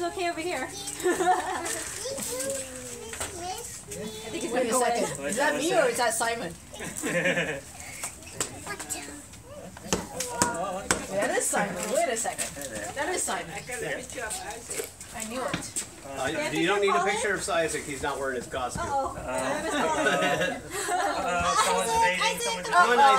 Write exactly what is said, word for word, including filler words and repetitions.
okay over here. I think it's Wait a second. away. Is that me or is that Simon? Yeah, that is Simon. Wait a second. That is Simon. I knew it. Uh, you don't need a picture of Isaac. He's not wearing his costume. Uh-oh. Uh, uh, someone's invading. Someone's Come on,